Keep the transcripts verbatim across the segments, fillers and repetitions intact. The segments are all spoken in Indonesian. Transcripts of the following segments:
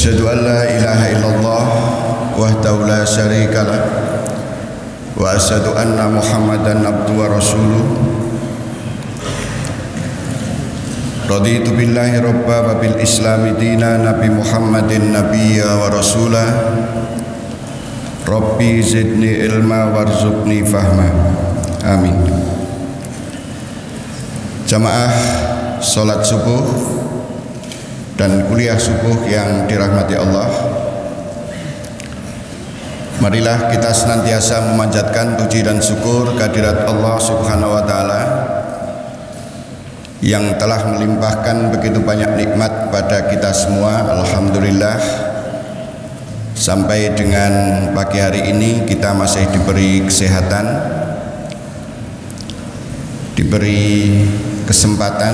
Asyhadu an la ilaha illallah wahdahu la syarika lah wa asyhadu anna Muhammadan abduhu wa rasuluh. Raditu billahi robba wa bil islami dina Nabi Muhammadin nabiyya wa rasulah. Rabbi zidni ilma warzuqni fahma. Amin. Jamaah salat subuh dan kuliah subuh yang dirahmati Allah, marilah kita senantiasa memanjatkan puji dan syukur kehadirat Allah Subhanahu wa taala yang telah melimpahkan begitu banyak nikmat pada kita semua. Alhamdulillah, sampai dengan pagi hari ini kita masih diberi kesehatan, diberi kesempatan,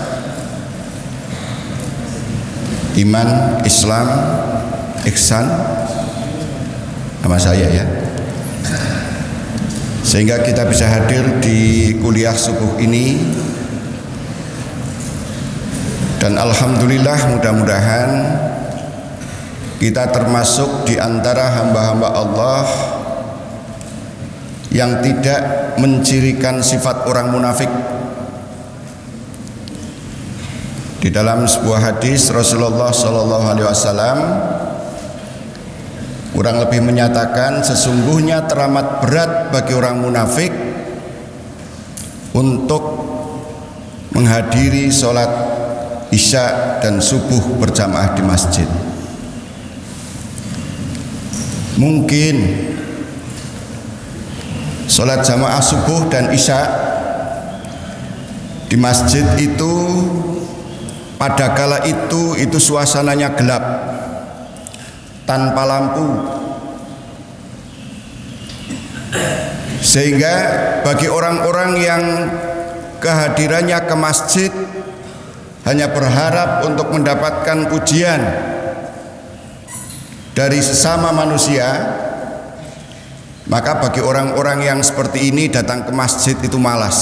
iman, Islam, ihsan sama saya ya, sehingga kita bisa hadir di kuliah subuh ini. Dan alhamdulillah, mudah-mudahan kita termasuk di antara hamba-hamba Allah yang tidak mencirikan sifat orang munafik. Di dalam sebuah hadis Rasulullah Shallallahu Alaihi Wasallam kurang lebih menyatakan, sesungguhnya teramat berat bagi orang munafik untuk menghadiri sholat Isya dan subuh berjamaah di masjid. Mungkin sholat jamaah subuh dan Isya di masjid itu pada kala itu itu suasananya gelap, tanpa lampu, sehingga bagi orang-orang yang kehadirannya ke masjid hanya berharap untuk mendapatkan pujian dari sesama manusia, maka bagi orang-orang yang seperti ini datang ke masjid itu malas.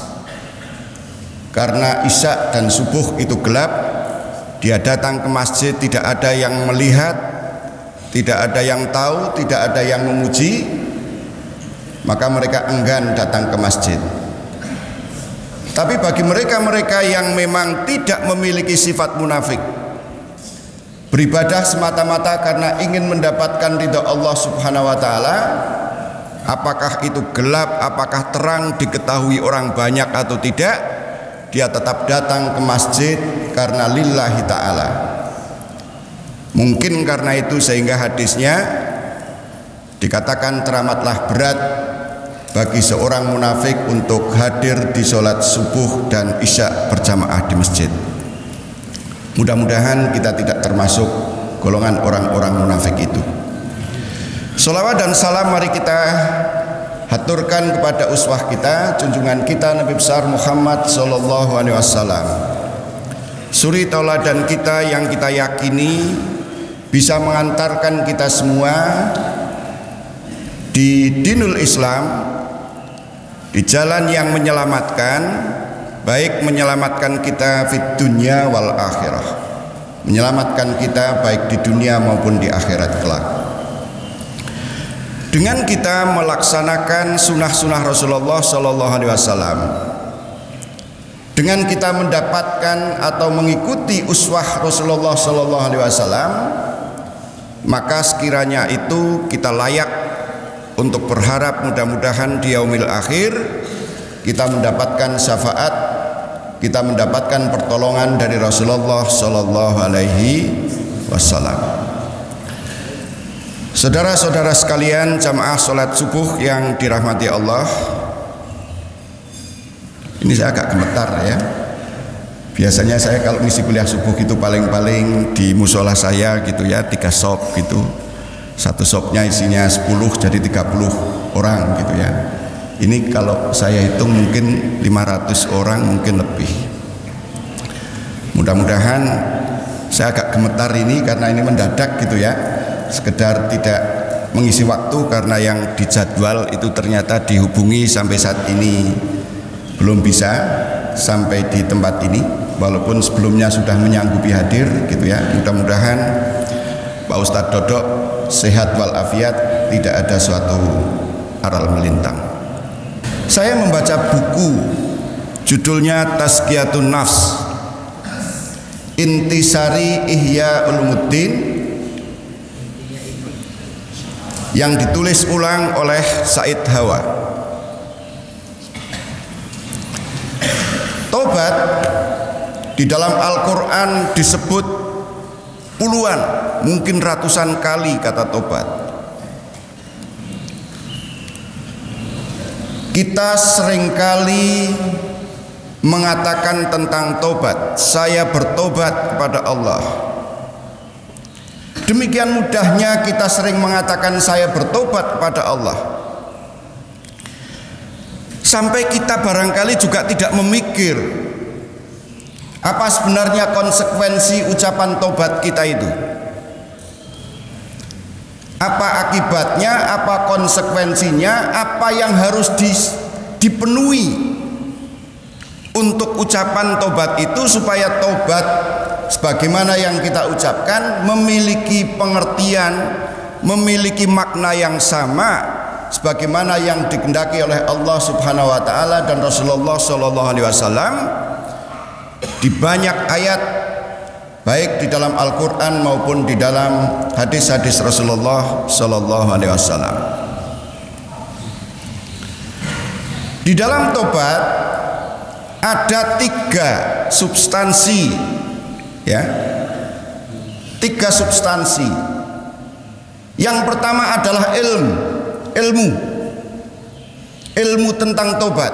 Karena Isya dan subuh itu gelap, dia datang ke masjid tidak ada yang melihat, tidak ada yang tahu, tidak ada yang memuji, maka mereka enggan datang ke masjid. Tapi bagi mereka-mereka yang memang tidak memiliki sifat munafik, beribadah semata-mata karena ingin mendapatkan ridha Allah Subhanahu wa taala, apakah itu gelap, apakah terang, diketahui orang banyak atau tidak, dia tetap datang ke masjid karena lillahi ta'ala. Mungkin karena itu sehingga hadisnya dikatakan teramatlah berat bagi seorang munafik untuk hadir di sholat subuh dan Isya berjamaah di masjid. Mudah-mudahan kita tidak termasuk golongan orang-orang munafik itu. Sholawat dan salam mari kita haturkan kepada uswah kita, junjungan kita Nabi besar Muhammad Sallallahu Alaihi Wasallam, suri tauladan kita yang kita yakini bisa mengantarkan kita semua di dinul Islam, di jalan yang menyelamatkan, baik menyelamatkan kita di dunia wal akhirah, menyelamatkan kita baik di dunia maupun di akhirat kelak. Dengan kita melaksanakan sunnah-sunnah Rasulullah Sallallahu Alaihi Wasallam, dengan kita mendapatkan atau mengikuti uswah Rasulullah Sallallahu Alaihi Wasallam, maka sekiranya itu kita layak untuk berharap mudah-mudahan di yaumil akhir kita mendapatkan syafaat, kita mendapatkan pertolongan dari Rasulullah Sallallahu Alaihi Wasallam. Saudara-saudara sekalian, jamaah sholat subuh yang dirahmati Allah, ini saya agak gemetar ya. Biasanya saya kalau ngisi kuliah subuh itu paling-paling di musola saya gitu ya, tiga sop gitu. Satu sopnya isinya sepuluh, jadi tiga puluh orang gitu ya. Ini kalau saya hitung mungkin lima ratus orang, mungkin lebih. Mudah-mudahan, saya agak gemetar ini karena ini mendadak gitu ya, sekedar tidak mengisi waktu karena yang dijadwal itu ternyata dihubungi sampai saat ini belum bisa sampai di tempat ini, walaupun sebelumnya sudah menyanggupi hadir gitu ya. Mudah-mudahan Pak Ustadz Dodok sehat walafiat, tidak ada suatu aral melintang. Saya membaca buku judulnya Tazkiyatun Nafs, Intisari Ihya Ulumuddin, yang ditulis ulang oleh Said Hawa. Tobat di dalam Al-Quran disebut puluhan, mungkin ratusan kali kata tobat. Kita seringkali mengatakan tentang tobat, saya bertobat kepada Allah. Demikian mudahnya kita sering mengatakan saya bertobat kepada Allah, sampai kita barangkali juga tidak memikir apa sebenarnya konsekuensi ucapan tobat kita itu. Apa akibatnya, apa konsekuensinya, apa yang harus di, dipenuhi untuk ucapan tobat itu, supaya tobat sebagaimana yang kita ucapkan memiliki pengertian, memiliki makna yang sama sebagaimana yang dikehendaki oleh Allah Subhanahu wa taala dan Rasulullah sallallahu alaihi wasallam di banyak ayat, baik di dalam Al-Quran maupun di dalam hadis-hadis Rasulullah sallallahu alaihi wasallam. Di dalam tobat ada tiga substansi, ya, tiga substansi. Yang pertama adalah ilmu, ilmu, ilmu tentang tobat.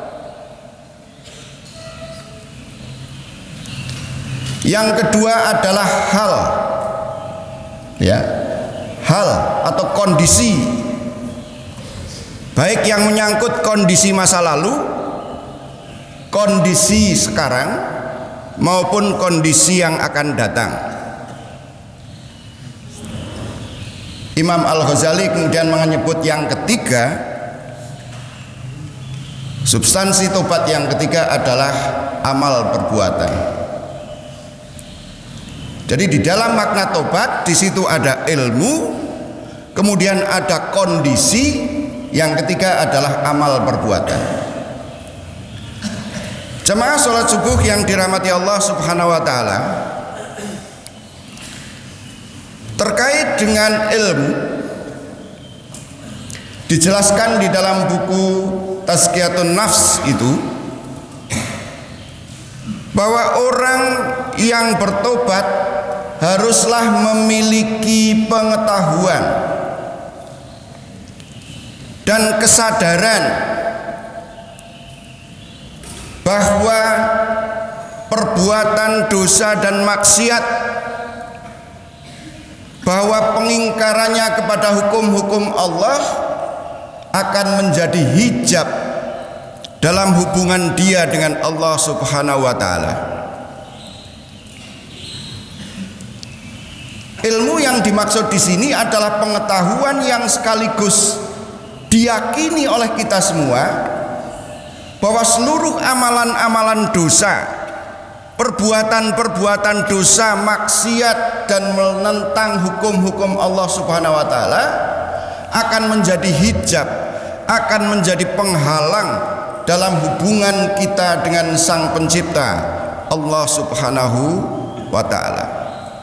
Yang kedua adalah hal, ya, hal atau kondisi, baik yang menyangkut kondisi masa lalu, kondisi sekarang, maupun kondisi yang akan datang. Imam Al-Ghazali kemudian menyebut yang ketiga, substansi tobat yang ketiga adalah amal perbuatan. Jadi di dalam makna tobat di situ ada ilmu, kemudian ada kondisi, yang ketiga adalah amal perbuatan. Jemaah sholat subuh yang dirahmati Allah Subhanahu wa taala, terkait dengan ilmu dijelaskan di dalam buku Tazkiyatun Nafs itu, bahwa orang yang bertobat haruslah memiliki pengetahuan dan kesadaran bahwa perbuatan dosa dan maksiat, bahwa pengingkarannya kepada hukum-hukum Allah akan menjadi hijab dalam hubungan dia dengan Allah Subhanahu wa taala. Ilmu yang dimaksud di sini adalah pengetahuan yang sekaligus diyakini oleh kita semua bahwa seluruh amalan-amalan dosa, perbuatan-perbuatan dosa, maksiat dan menentang hukum-hukum Allah Subhanahu wa taala akan menjadi hijab, akan menjadi penghalang dalam hubungan kita dengan Sang Pencipta Allah Subhanahu wa taala.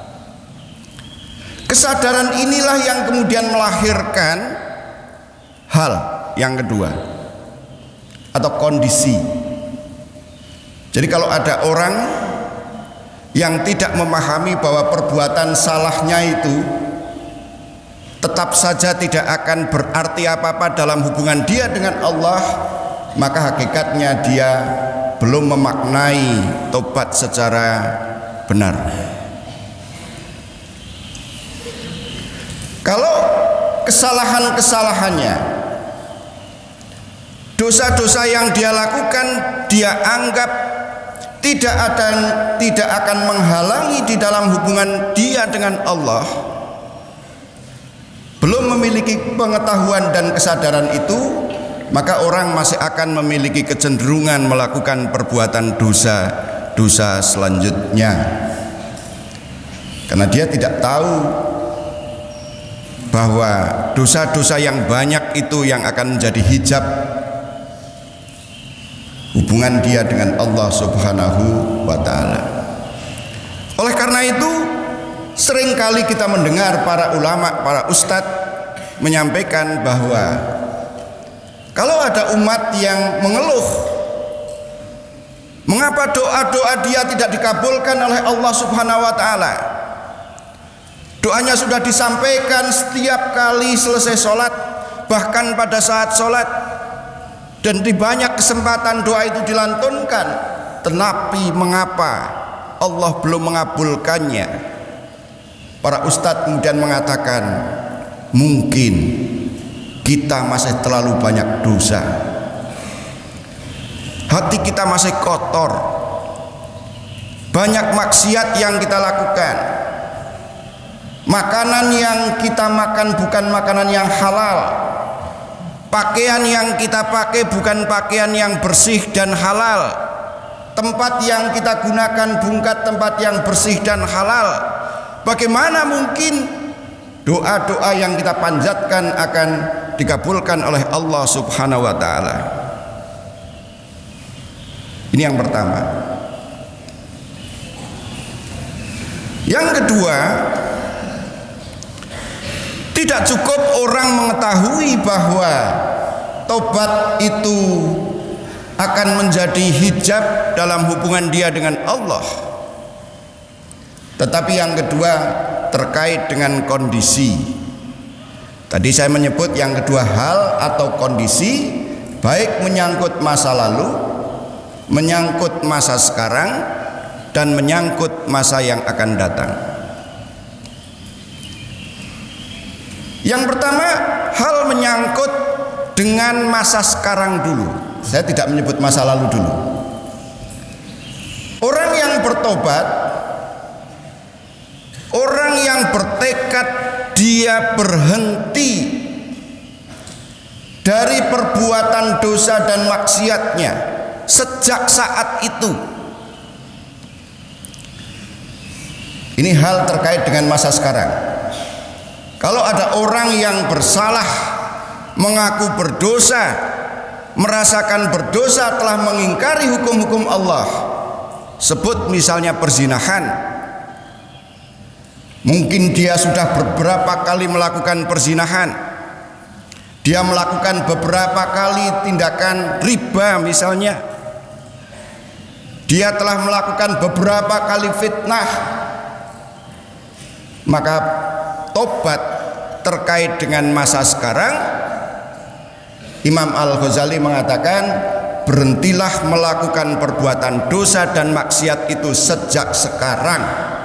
Kesadaran inilah yang kemudian melahirkan hal yang kedua atau kondisi. Jadi kalau ada orang yang tidak memahami bahwa perbuatan salahnya itu tetap saja tidak akan berarti apa-apa dalam hubungan dia dengan Allah, maka hakikatnya dia belum memaknai tobat secara benar. Kalau kesalahan-kesalahannya, dosa-dosa yang dia lakukan, dia anggap tidak ada, tidak akan menghalangi di dalam hubungan dia dengan Allah, belum memiliki pengetahuan dan kesadaran itu, maka orang masih akan memiliki kecenderungan melakukan perbuatan dosa-dosa selanjutnya, karena dia tidak tahu bahwa dosa-dosa yang banyak itu yang akan menjadi hijab hubungan dia dengan Allah Subhanahu wa ta'ala. Oleh karena itu seringkali kita mendengar para ulama, para ustadz menyampaikan bahwa kalau ada umat yang mengeluh mengapa doa-doa dia tidak dikabulkan oleh Allah Subhanahu wa ta'ala, doanya sudah disampaikan setiap kali selesai sholat, bahkan pada saat sholat, dan di banyak kesempatan doa itu dilantunkan, tetapi mengapa Allah belum mengabulkannya? Para ustadz kemudian mengatakan, mungkin kita masih terlalu banyak dosa, hati kita masih kotor, banyak maksiat yang kita lakukan, makanan yang kita makan bukan makanan yang halal, pakaian yang kita pakai bukan pakaian yang bersih dan halal, tempat yang kita gunakan bukan tempat yang bersih dan halal. Bagaimana mungkin doa-doa yang kita panjatkan akan dikabulkan oleh Allah Subhanahu wa ta'ala? Ini yang pertama. Yang kedua, tidak cukup orang mengetahui bahwa tobat itu akan menjadi hijab dalam hubungan dia dengan Allah, tetapi yang kedua terkait dengan kondisi. Tadi saya menyebut yang kedua hal atau kondisi, baik menyangkut masa lalu, menyangkut masa sekarang, dan menyangkut masa yang akan datang. Yang pertama, hal menyangkut dengan masa sekarang dulu. Saya tidak menyebut masa lalu dulu. Orang yang bertobat, orang yang bertekad dia berhenti dari perbuatan dosa dan maksiatnya sejak saat itu. Ini hal terkait dengan masa sekarang. Kalau ada orang yang bersalah, mengaku berdosa, merasakan berdosa, telah mengingkari hukum-hukum Allah, sebut misalnya perzinahan, mungkin dia sudah beberapa kali melakukan perzinahan, dia melakukan beberapa kali tindakan riba misalnya, dia telah melakukan beberapa kali fitnah, maka tobat terkait dengan masa sekarang, Imam Al-Ghazali mengatakan, berhentilah melakukan perbuatan dosa dan maksiat itu sejak sekarang.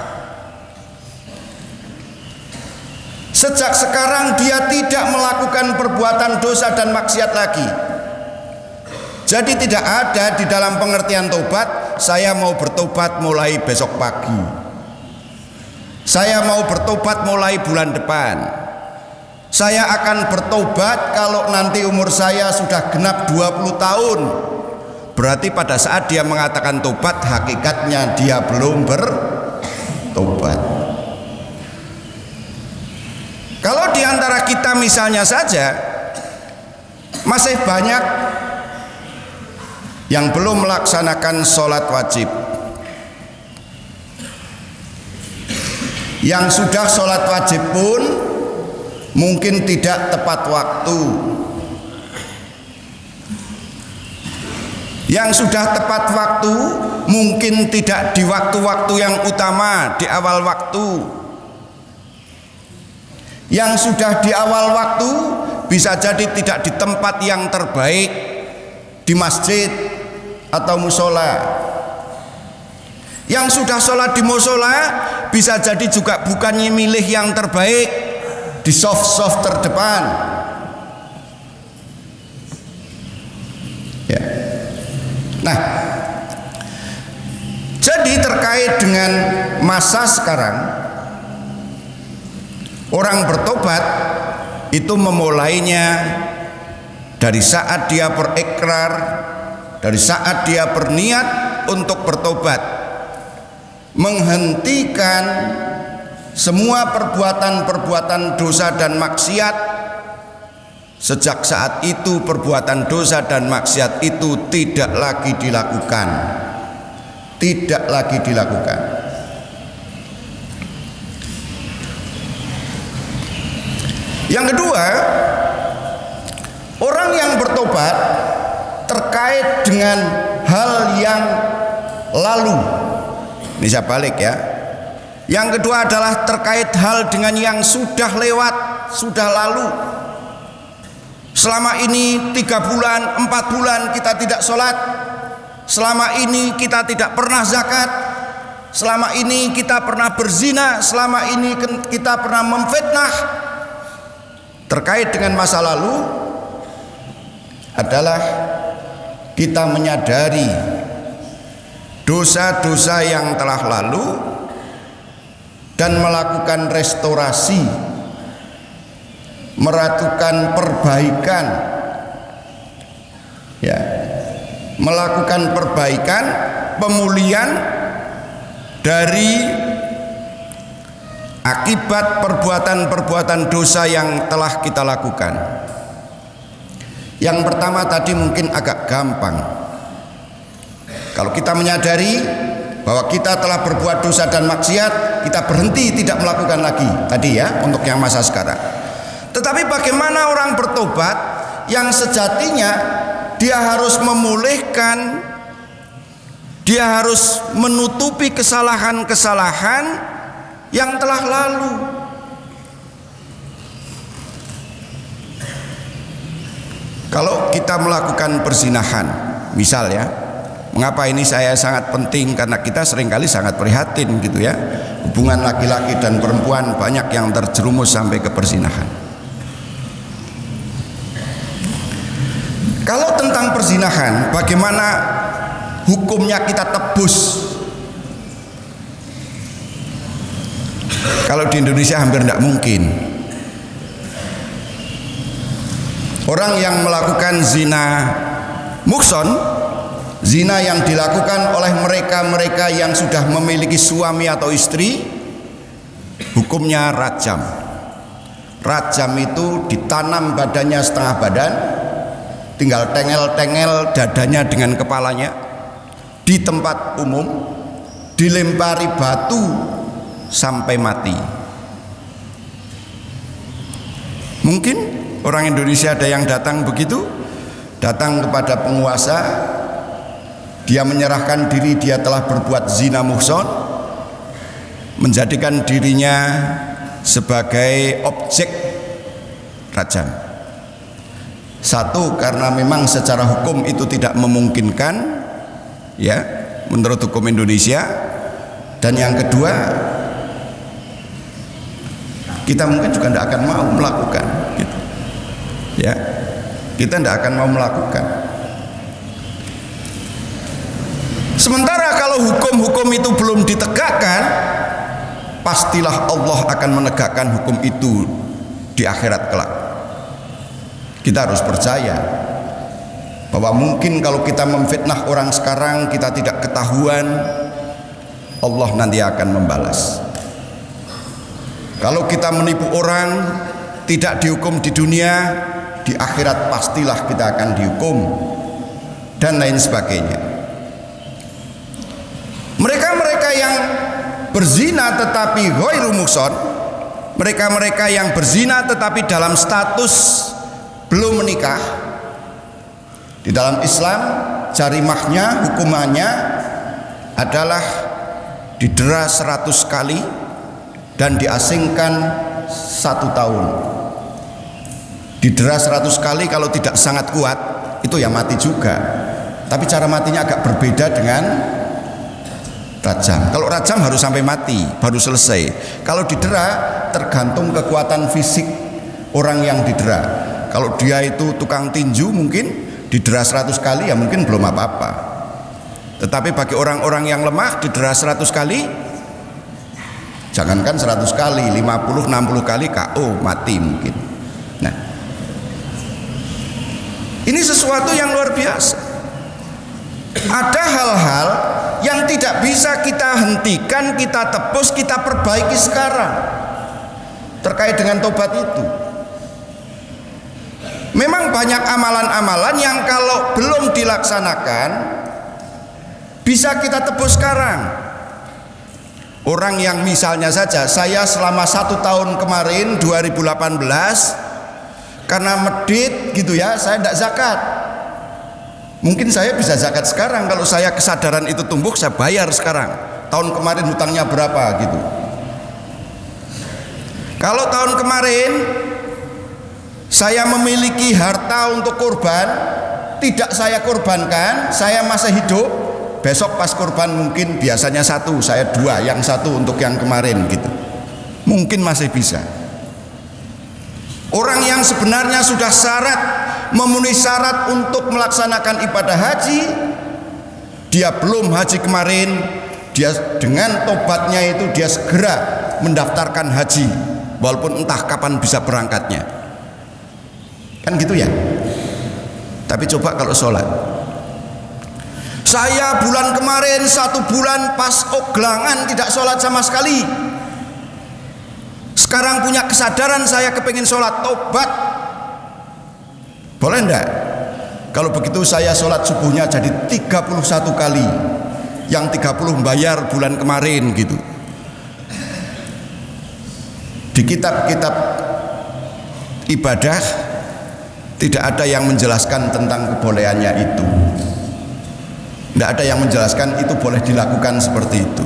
Sejak sekarang dia tidak melakukan perbuatan dosa dan maksiat lagi. Jadi tidak ada di dalam pengertian tobat, saya mau bertobat mulai besok pagi, saya mau bertobat mulai bulan depan, saya akan bertobat kalau nanti umur saya sudah genap dua puluh tahun. Berarti pada saat dia mengatakan tobat, hakikatnya dia belum bertobat. Kalau di antara kita misalnya saja masih banyak yang belum melaksanakan sholat wajib, yang sudah sholat wajib pun mungkin tidak tepat waktu, yang sudah tepat waktu mungkin tidak di waktu-waktu yang utama, di awal waktu. Yang sudah di awal waktu bisa jadi tidak di tempat yang terbaik, di masjid atau musola. Yang sudah sholat di musola bisa jadi juga bukannya milih yang terbaik, di soft-soft terdepan. Ya. Nah, jadi terkait dengan masa sekarang, orang bertobat itu memulainya dari saat dia berikrar, dari saat dia berniat untuk bertobat, menghentikan semua perbuatan-perbuatan dosa dan maksiat, sejak saat itu perbuatan dosa dan maksiat itu tidak lagi dilakukan. Tidak lagi dilakukan. Yang kedua, orang yang bertobat terkait dengan hal yang lalu. Ini saya balik ya. Yang kedua adalah terkait hal dengan yang sudah lewat, sudah lalu. Selama ini tiga bulan, empat bulan kita tidak sholat. Selama ini kita tidak pernah zakat. Selama ini kita pernah berzina. Selama ini kita pernah memfitnah. Terkait dengan masa lalu adalah kita menyadari dosa-dosa yang telah lalu dan melakukan restorasi, melakukan perbaikan, ya, melakukan perbaikan, pemulihan dari akibat perbuatan-perbuatan dosa yang telah kita lakukan. Yang pertama tadi mungkin agak gampang. Kalau kita menyadari bahwa kita telah berbuat dosa dan maksiat, kita berhenti tidak melakukan lagi. Tadi ya, untuk yang masa sekarang. Tetapi bagaimana orang bertobat yang sejatinya dia harus memulihkan, dia harus menutupi kesalahan-kesalahan yang telah lalu. Kalau kita melakukan perzinahan, misal ya, mengapa ini saya sangat penting, karena kita seringkali sangat prihatin gitu ya, hubungan laki-laki dan perempuan banyak yang terjerumus sampai ke perzinahan. Kalau tentang perzinahan, bagaimana hukumnya kita tebus? Kalau di Indonesia hampir tidak mungkin. Orang yang melakukan zina muhson, zina yang dilakukan oleh mereka-mereka yang sudah memiliki suami atau istri, hukumnya rajam. Rajam itu ditanam badannya setengah badan, tinggal tengel-tengel dadanya dengan kepalanya di tempat umum, dilempari batu sampai mati. Mungkin orang Indonesia ada yang datang begitu, datang kepada penguasa, dia menyerahkan diri dia telah berbuat zina muhson, menjadikan dirinya sebagai objek rajam. Satu, karena memang secara hukum itu tidak memungkinkan ya menurut hukum Indonesia, dan yang kedua kita mungkin juga tidak akan mau melakukan gitu. Ya, kita tidak akan mau melakukan. Sementara kalau hukum-hukum itu belum ditegakkan, pastilah Allah akan menegakkan hukum itu di akhirat kelak. Kita harus percaya bahwa mungkin kalau kita memfitnah orang sekarang, kita tidak ketahuan, Allah nanti akan membalas. Kalau kita menipu orang, tidak dihukum di dunia, di akhirat pastilah kita akan dihukum, dan lain sebagainya. Mereka-mereka yang berzina tetapi ghairu muhson, mereka-mereka yang berzina tetapi dalam status belum menikah, di dalam Islam jarimahnya, hukumannya adalah didera seratus kali dan diasingkan satu tahun. Didera seratus kali, kalau tidak sangat kuat itu ya mati juga. Tapi cara matinya agak berbeda dengan rajam. Kalau rajam harus sampai mati baru selesai. Kalau didera tergantung kekuatan fisik orang yang didera. Kalau dia itu tukang tinju, mungkin didera seratus kali ya mungkin belum apa-apa. Tetapi bagi orang-orang yang lemah, didera seratus kali, jangankan seratus kali, lima puluh enam puluh kali K O, mati mungkin. Nah, ini sesuatu yang luar biasa. Ada hal-hal yang tidak tidak bisa kita hentikan, kita tebus, kita perbaiki sekarang terkait dengan tobat itu. Memang banyak amalan-amalan yang kalau belum dilaksanakan bisa kita tebus sekarang. Orang yang misalnya saja, saya selama satu tahun kemarin dua ribu delapan belas karena medit gitu ya, saya tidak zakat. Mungkin saya bisa zakat sekarang kalau saya kesadaran itu tumbuh, saya bayar sekarang. Tahun kemarin hutangnya berapa gitu. Kalau tahun kemarin saya memiliki harta untuk kurban, tidak saya kurbankan, saya masih hidup, besok pas kurban mungkin biasanya satu, saya dua, yang satu untuk yang kemarin gitu. Mungkin masih bisa. Orang yang sebenarnya sudah syarat, memenuhi syarat untuk melaksanakan ibadah haji, dia belum haji kemarin, dia dengan tobatnya itu dia segera mendaftarkan haji, walaupun entah kapan bisa berangkatnya. Kan gitu ya. Tapi coba kalau sholat, saya bulan kemarin satu bulan pas oglangan tidak sholat sama sekali. Sekarang punya kesadaran saya kepingin sholat, tobat. Boleh enggak? Kalau begitu saya sholat subuhnya jadi tiga puluh satu kali, yang tiga puluh bayar bulan kemarin gitu. Di kitab-kitab ibadah tidak ada yang menjelaskan tentang kebolehannya itu. Tidak ada yang menjelaskan itu boleh dilakukan seperti itu.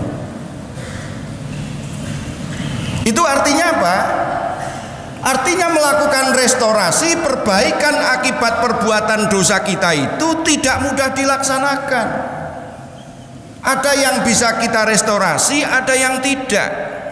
Itu artinya apa? Artinya melakukan restorasi, perbaikan akibat perbuatan dosa kita itu tidak mudah dilaksanakan. Ada yang bisa kita restorasi, ada yang tidak.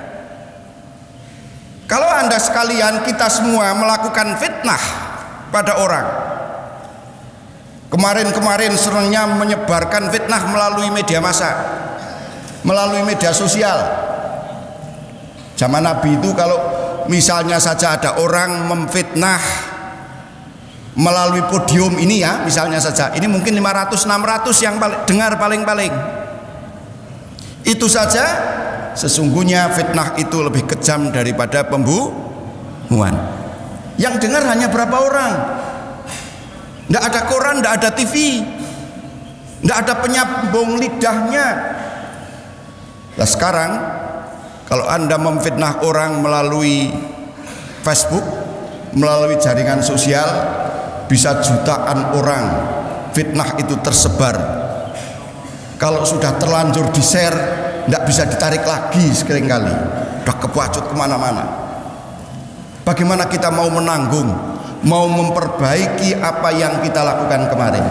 Kalau Anda sekalian, kita semua melakukan fitnah pada orang, kemarin-kemarin seringnya menyebarkan fitnah melalui media massa, melalui media sosial. Zaman Nabi itu kalau misalnya saja ada orang memfitnah melalui podium ini ya, misalnya saja, ini mungkin lima ratus enam ratus yang paling, dengar paling-paling. Itu saja sesungguhnya fitnah itu lebih kejam daripada pembunuhan. Yang dengar hanya berapa orang? Tidak ada koran, tidak ada T V, tidak ada penyambung lidahnya. Nah sekarang kalau Anda memfitnah orang melalui Facebook, melalui jaringan sosial, bisa jutaan orang fitnah itu tersebar. Kalau sudah terlanjur di share, tidak bisa ditarik lagi seringkali, sudah kebacut kemana-mana. Bagaimana kita mau menanggung, mau memperbaiki apa yang kita lakukan kemarin?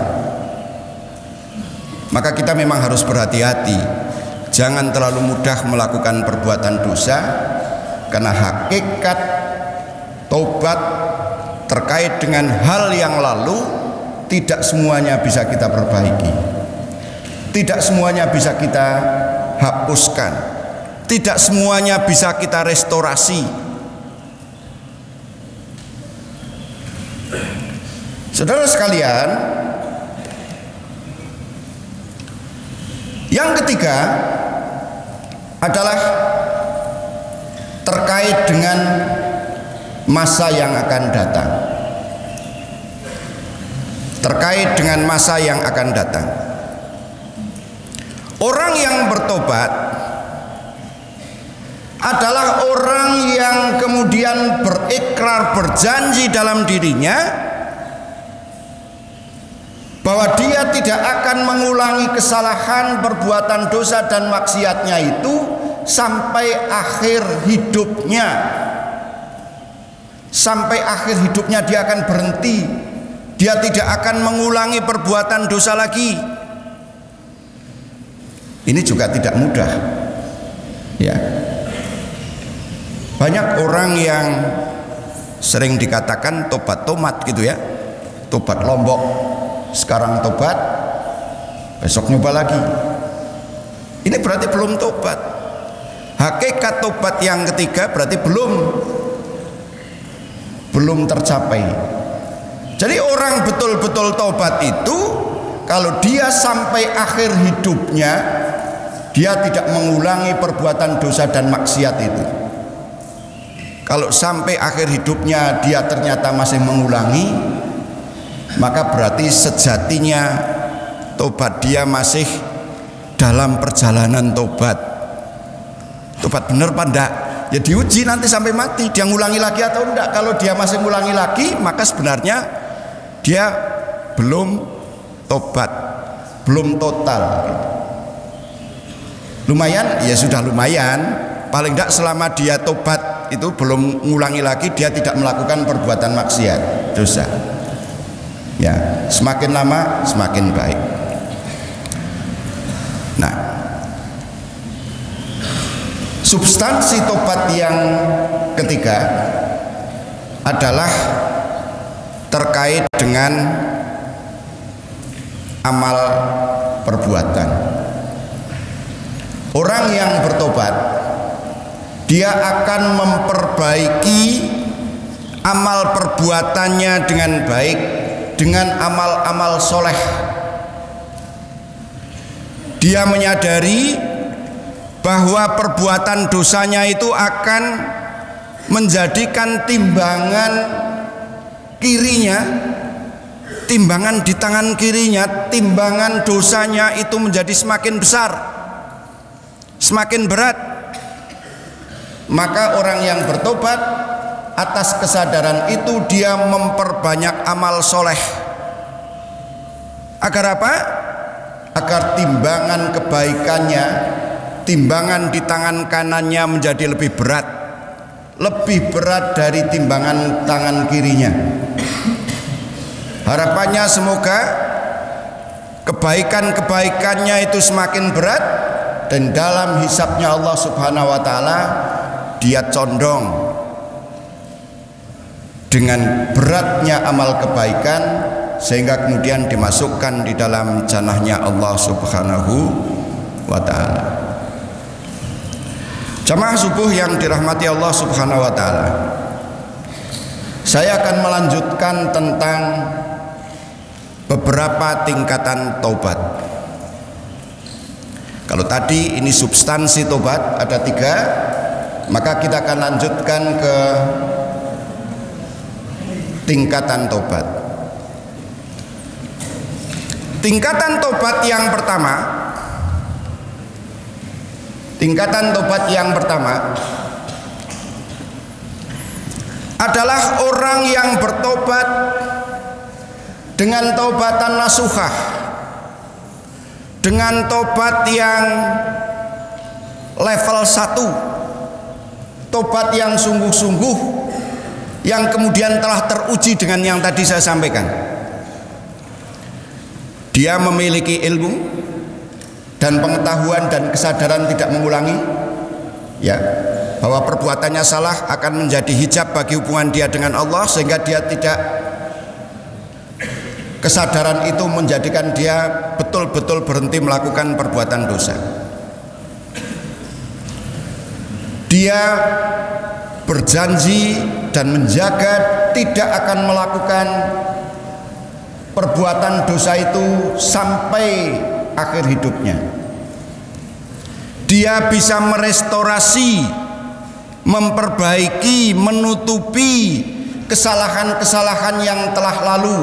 Maka kita memang harus berhati-hati. Jangan terlalu mudah melakukan perbuatan dosa, karena hakikat tobat terkait dengan hal yang lalu tidak semuanya bisa kita perbaiki, tidak semuanya bisa kita hapuskan, tidak semuanya bisa kita restorasi. Saudara sekalian, yang ketiga adalah terkait dengan masa yang akan datang. Terkait dengan masa yang akan datang. Orang yang bertobat adalah orang yang kemudian berikrar, berjanji dalam dirinya bahwa dia tidak akan mengulangi kesalahan, perbuatan dosa dan maksiatnya itu sampai akhir hidupnya. Sampai akhir hidupnya dia akan berhenti. Dia tidak akan mengulangi perbuatan dosa lagi. Ini juga tidak mudah. Ya. Banyak orang yang sering dikatakan tobat tomat gitu ya. Tobat lombok. Sekarang tobat, besok nyoba lagi. Ini berarti belum tobat. Hakikat tobat yang ketiga berarti belum belum tercapai. Jadi orang betul-betul tobat itu kalau dia sampai akhir hidupnya dia tidak mengulangi perbuatan dosa dan maksiat itu. Kalau sampai akhir hidupnya dia ternyata masih mengulangi, maka berarti sejatinya tobat dia masih dalam perjalanan tobat. Tobat benar apa enggak? Ya diuji nanti sampai mati, dia ngulangi lagi atau enggak. Kalau dia masih ngulangi lagi, maka sebenarnya dia belum tobat, belum total. Lumayan, ya sudah lumayan. Paling enggak selama dia tobat itu belum ngulangi lagi, dia tidak melakukan perbuatan maksiat, dosa. Ya, semakin lama semakin baik. Nah, substansi tobat yang ketiga adalah terkait dengan amal perbuatan. Orang yang bertobat, dia akan memperbaiki amal perbuatannya dengan baik, dengan amal-amal soleh. Dia menyadari bahwa perbuatan dosanya itu akan menjadikan timbangan kirinya, timbangan di tangan kirinya, timbangan dosanya itu menjadi semakin besar, semakin berat. Maka orang yang bertobat, atas kesadaran itu dia memperbanyak amal soleh. Agar apa? Agar timbangan kebaikannya, timbangan di tangan kanannya menjadi lebih berat, lebih berat dari timbangan tangan kirinya. Harapannya semoga kebaikan-kebaikannya itu semakin berat, dan dalam hisabnya Allah Subhanahu wa Ta'ala dia condong dengan beratnya amal kebaikan, sehingga kemudian dimasukkan di dalam jannahnya Allah Subhanahu wa Ta'ala. Jamaah subuh yang dirahmati Allah Subhanahu wa Ta'ala, saya akan melanjutkan tentang beberapa tingkatan taubat. Kalau tadi ini substansi taubat ada tiga, maka kita akan lanjutkan ke tingkatan taubat. Tingkatan taubat yang pertama, tingkatan taubat yang pertama adalah orang yang bertobat dengan taubatan nasuhah, dengan tobat yang level satu, tobat yang sungguh-sungguh, yang kemudian telah teruji dengan yang tadi saya sampaikan. Dia memiliki ilmu dan pengetahuan dan kesadaran tidak mengulangi, ya, bahwa perbuatannya salah akan menjadi hijab bagi hubungan dia dengan Allah, sehingga dia tidak, kesadaran itu menjadikan dia betul-betul berhenti melakukan perbuatan dosa. Dia berjanji dan menjaga tidak akan melakukan perbuatan dosa itu sampai akhir hidupnya. Dia bisa merestorasi, memperbaiki, menutupi kesalahan-kesalahan yang telah lalu.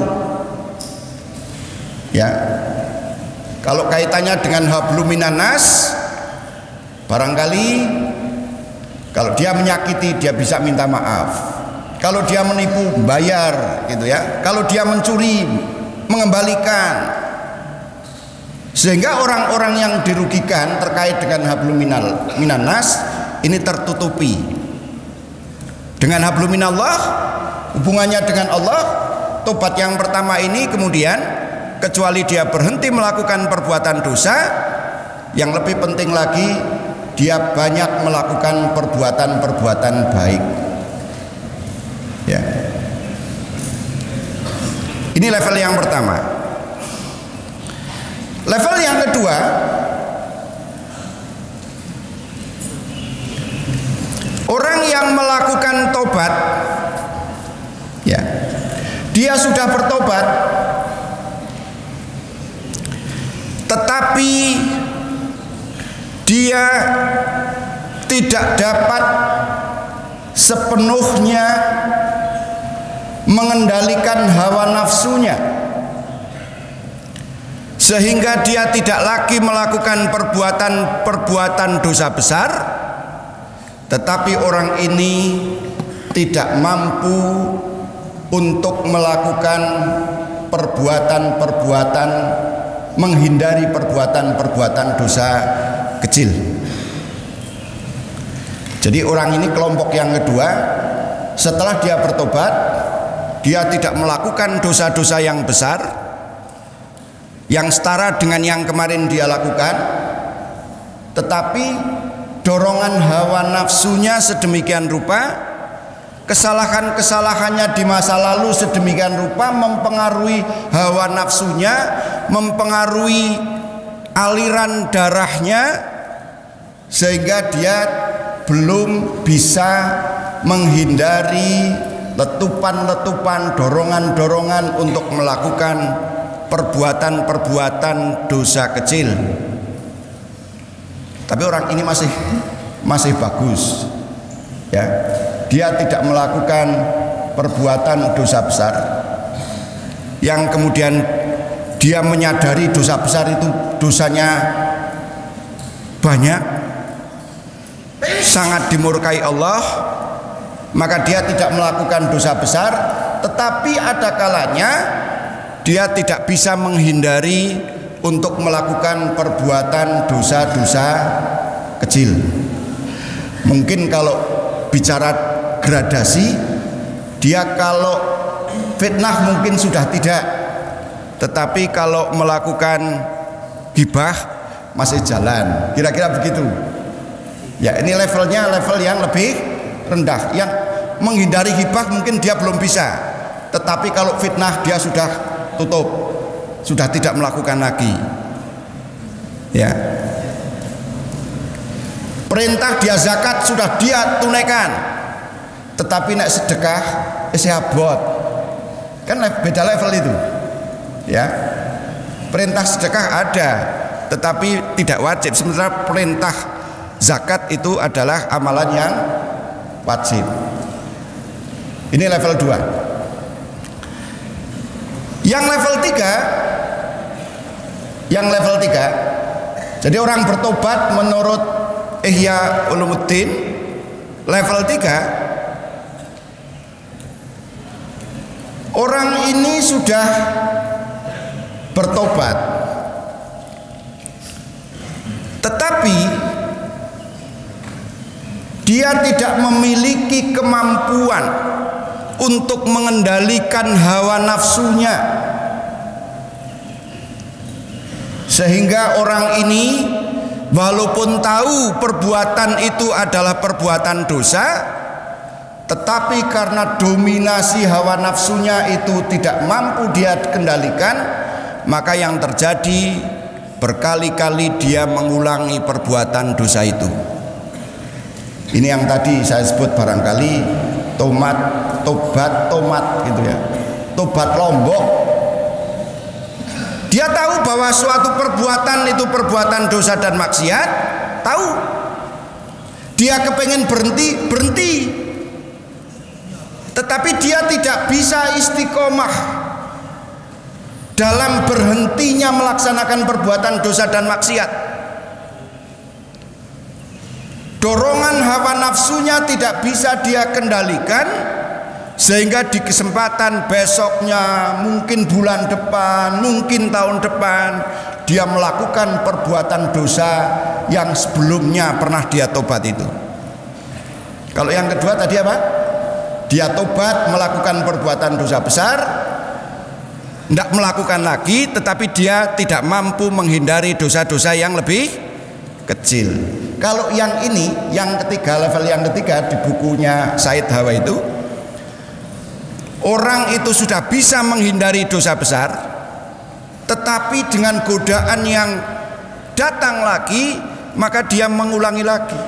Ya, kalau kaitannya dengan hablum minan nas, barangkali kalau dia menyakiti dia bisa minta maaf. Kalau dia menipu bayar, gitu ya. Kalau dia mencuri mengembalikan. Sehingga orang-orang yang dirugikan terkait dengan hablum minan nas ini tertutupi. Dengan hablum minallah, hubungannya dengan Allah, tobat yang pertama ini kemudian, kecuali dia berhenti melakukan perbuatan dosa, yang lebih penting lagi dia banyak melakukan perbuatan-perbuatan baik. Ya. Ini level yang pertama. Level yang kedua, orang yang melakukan tobat, ya, dia sudah bertobat, tetapi dia tidak dapat sepenuhnya mengendalikan hawa nafsunya, sehingga dia tidak lagi melakukan perbuatan-perbuatan dosa besar, tetapi orang ini tidak mampu untuk melakukan perbuatan-perbuatan, menghindari perbuatan-perbuatan dosa kecil. Jadi orang ini kelompok yang kedua, setelah dia bertobat, dia tidak melakukan dosa-dosa yang besar yang setara dengan yang kemarin dia lakukan, tetapi dorongan hawa nafsunya sedemikian rupa, kesalahan-kesalahannya di masa lalu sedemikian rupa mempengaruhi hawa nafsunya, mempengaruhi aliran darahnya, sehingga dia belum bisa menghindari letupan-letupan, dorongan-dorongan untuk melakukan perbuatan-perbuatan dosa kecil. Tapi orang ini masih masih bagus, ya. Dia tidak melakukan perbuatan dosa besar, yang kemudian dia menyadari dosa besar itu dosanya banyak, sangat dimurkai Allah, maka dia tidak melakukan dosa besar. Tetapi ada kalanya dia tidak bisa menghindari untuk melakukan perbuatan dosa-dosa kecil. Mungkin kalau bicara gradasi, dia kalau fitnah mungkin sudah tidak, tetapi kalau melakukan gibah masih jalan, kira-kira begitu. Ya, ini levelnya level yang lebih rendah. Yang menghindari gibah mungkin dia belum bisa, tetapi kalau fitnah dia sudah tutup, sudah tidak melakukan lagi. Ya. Perintah dia zakat sudah dia tunaikan, tetapi nek sedekah isiabot, kan beda level itu. Ya. Perintah sedekah ada, tetapi tidak wajib. Sementara perintah zakat itu adalah amalan yang wajib. Ini level dua. Yang level tiga, yang level tiga, jadi orang bertobat menurut Ihya Ulumuddin level tiga, orang ini sudah bertobat, tetapi dia tidak memiliki kemampuan untuk mengendalikan hawa nafsunya, sehingga orang ini walaupun tahu perbuatan itu adalah perbuatan dosa, tetapi karena dominasi hawa nafsunya itu tidak mampu dia kendalikan, maka yang terjadi berkali-kali dia mengulangi perbuatan dosa itu. Ini yang tadi saya sebut barangkali tomat, tobat tomat gitu ya, tobat lombok. Dia tahu bahwa suatu perbuatan itu perbuatan dosa dan maksiat, tahu. Dia kepengen berhenti, berhenti. Tetapi dia tidak bisa istiqomah dalam berhentinya melaksanakan perbuatan dosa dan maksiat. Dorongan hawa nafsunya tidak bisa dia kendalikan, sehingga di kesempatan besoknya, mungkin bulan depan, mungkin tahun depan, dia melakukan perbuatan dosa yang sebelumnya pernah dia tobat itu. Kalau yang kedua tadi apa? Dia tobat melakukan perbuatan dosa besar, tidak melakukan lagi, tetapi dia tidak mampu menghindari dosa-dosa yang lebih kecil. Kalau yang ini, yang ketiga, level yang ketiga di bukunya Said Hawa itu, orang itu sudah bisa menghindari dosa besar, tetapi dengan godaan yang datang lagi, maka dia mengulangi lagi.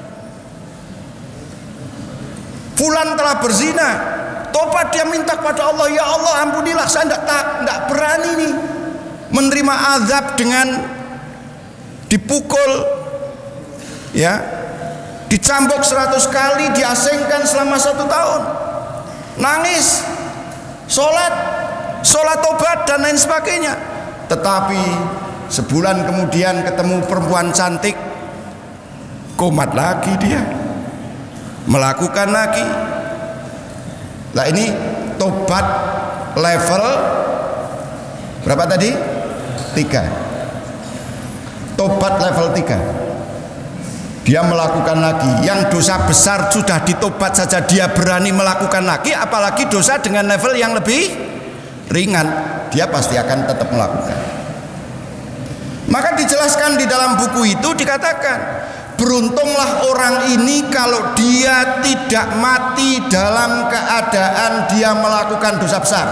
Fulan telah berzina, tobat dia minta kepada Allah, ya Allah ampunilah, saya tidak tidak berani nih menerima azab dengan dipukul ya, dicambuk seratus kali, diasingkan selama satu tahun, nangis, sholat, sholat tobat dan lain sebagainya. Tetapi sebulan kemudian ketemu perempuan cantik, komat lagi dia, melakukan lagi. Nah ini tobat level berapa tadi? Tiga. Tobat level tiga. Dia melakukan lagi. Yang dosa besar sudah ditobat saja dia berani melakukan lagi, apalagi dosa dengan level yang lebih ringan, dia pasti akan tetap melakukan. Maka dijelaskan di dalam buku itu, dikatakan beruntunglah orang ini kalau dia tidak mati dalam keadaan dia melakukan dosa besar.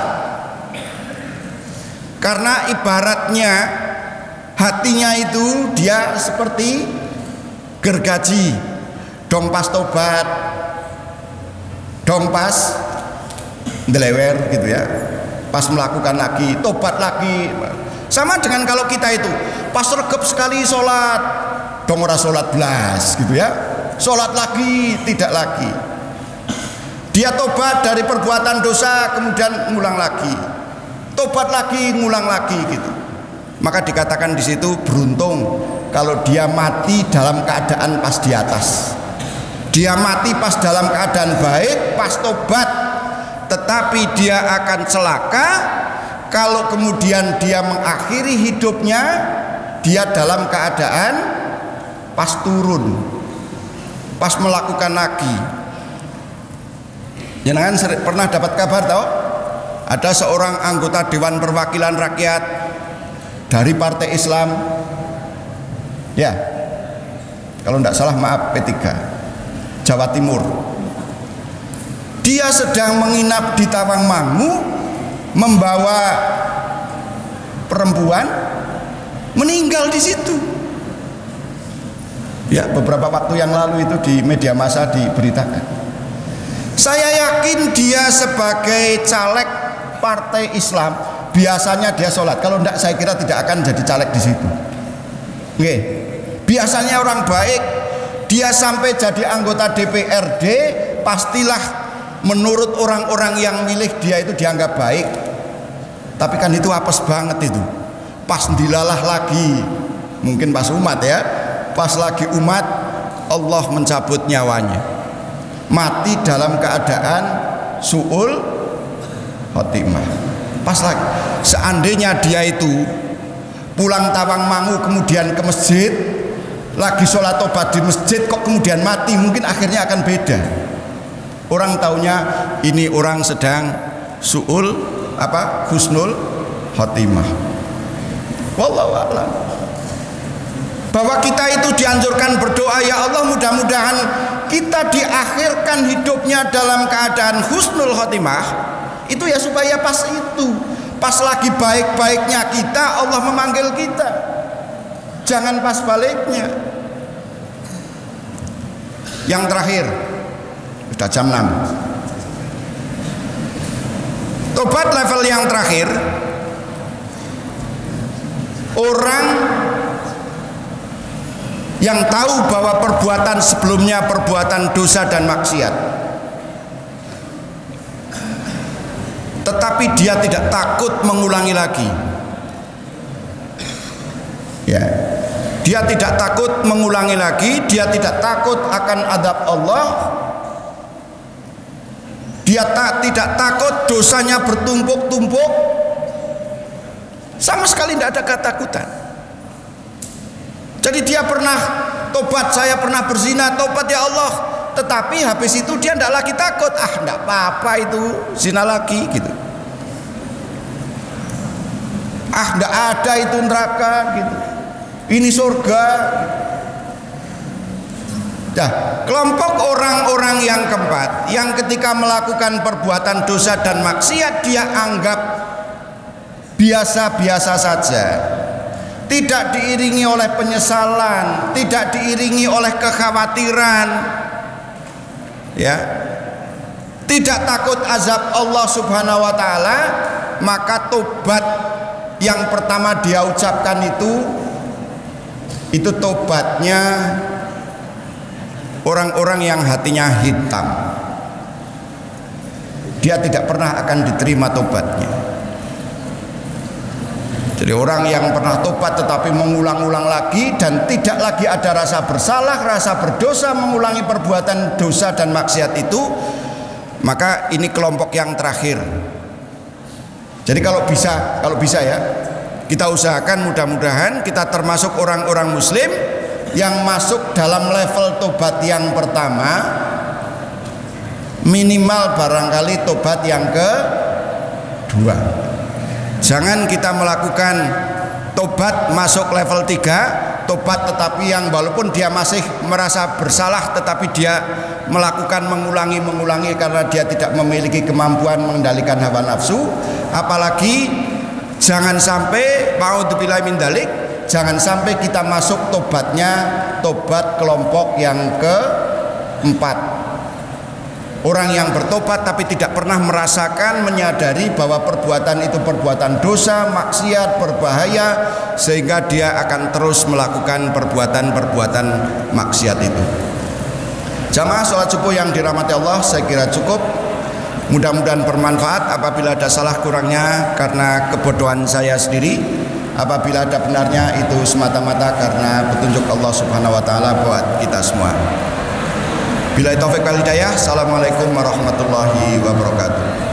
Karena ibaratnya hatinya itu dia seperti gergaji, dong pas tobat, dong pas ndelewer gitu ya, pas melakukan lagi, tobat lagi. Sama dengan kalau kita itu pas regep sekali sholat, dong ora sholat belas gitu ya, sholat lagi, tidak lagi. Dia tobat dari perbuatan dosa, kemudian ngulang lagi, tobat lagi, ngulang lagi gitu. Maka dikatakan di situ beruntung kalau dia mati dalam keadaan pas di atas. Dia mati pas dalam keadaan baik, pas tobat. Tetapi dia akan celaka kalau kemudian dia mengakhiri hidupnya dia dalam keadaan pas turun, pas melakukan lagi. Jangan pernah dapat kabar tahu? Ada seorang anggota Dewan Perwakilan Rakyat dari Partai Islam, ya, kalau tidak salah maaf P tiga Jawa Timur. Dia sedang menginap di Tawangmangu, membawa perempuan, meninggal di situ. Ya, beberapa waktu yang lalu itu di media massa diberitakan. Saya yakin dia sebagai caleg Partai Islam biasanya dia sholat. Kalau tidak, saya kira tidak akan jadi caleg di situ. Oke. Biasanya orang baik, dia sampai jadi anggota D P R D, pastilah menurut orang-orang yang milih dia itu dianggap baik. Tapi kan itu apes banget itu. Pas dilalah lagi, mungkin pas umat ya, pas lagi umat, Allah mencabut nyawanya, mati dalam keadaan su'ul khotimah. Pas lagi, seandainya dia itu pulang Tawangmangu kemudian ke masjid, lagi sholat tobat di masjid, kok kemudian mati, mungkin akhirnya akan beda. Orang taunya ini orang sedang su'ul apa husnul khotimah. Wallahu a'lam. Bahwa kita itu dianjurkan berdoa, ya Allah mudah-mudahan kita diakhirkan hidupnya dalam keadaan husnul khotimah. Itu ya supaya pas itu, pas lagi baik-baiknya kita, Allah memanggil kita. Jangan pas baliknya. Yang terakhir, sudah jam enam. Tobat level yang terakhir, orang yang tahu bahwa perbuatan sebelumnya perbuatan dosa dan maksiat, tetapi dia tidak takut mengulangi lagi. Ya, dia tidak takut mengulangi lagi, dia tidak takut akan azab Allah. Dia tak, tidak takut dosanya bertumpuk-tumpuk, sama sekali tidak ada ketakutan. Jadi dia pernah tobat, saya pernah berzina, tobat ya Allah, tetapi habis itu dia tidak lagi takut, ah tidak apa-apa itu zina lagi gitu, ah tidak ada itu neraka gitu, ini surga gitu. Nah, kelompok orang-orang yang keempat, yang ketika melakukan perbuatan dosa dan maksiat dia anggap biasa-biasa saja, tidak diiringi oleh penyesalan, tidak diiringi oleh kekhawatiran, ya, tidak takut azab Allah Subhanahu wa taala, maka tobat yang pertama dia ucapkan itu itu tobatnya orang-orang yang hatinya hitam. Dia tidak pernah akan diterima tobatnya. Jadi orang yang pernah tobat tetapi mengulang-ulang lagi dan tidak lagi ada rasa bersalah, rasa berdosa, mengulangi perbuatan dosa dan maksiat itu, maka ini kelompok yang terakhir. Jadi kalau bisa, kalau bisa ya, kita usahakan mudah-mudahan kita termasuk orang-orang muslim yang masuk dalam level tobat yang pertama, minimal barangkali tobat yang kedua. Jangan kita melakukan tobat masuk level tiga, tobat tetapi yang walaupun dia masih merasa bersalah tetapi dia melakukan mengulangi-mengulangi karena dia tidak memiliki kemampuan mengendalikan hawa nafsu. Apalagi jangan sampai, ma'udzubillahi min dzalik, jangan sampai kita masuk tobatnya tobat kelompok yang keempat. Orang yang bertobat tapi tidak pernah merasakan, menyadari bahwa perbuatan itu perbuatan dosa, maksiat, berbahaya, sehingga dia akan terus melakukan perbuatan-perbuatan maksiat itu. Jamaah sholat subuh yang dirahmati Allah, saya kira cukup. Mudah-mudahan bermanfaat. Apabila ada salah kurangnya karena kebodohan saya sendiri, apabila ada benarnya itu semata-mata karena petunjuk Allah Subhanahu wa taala buat kita semua. Billahi taufiq wal hidayah. Assalamualaikum warahmatullahi wabarakatuh.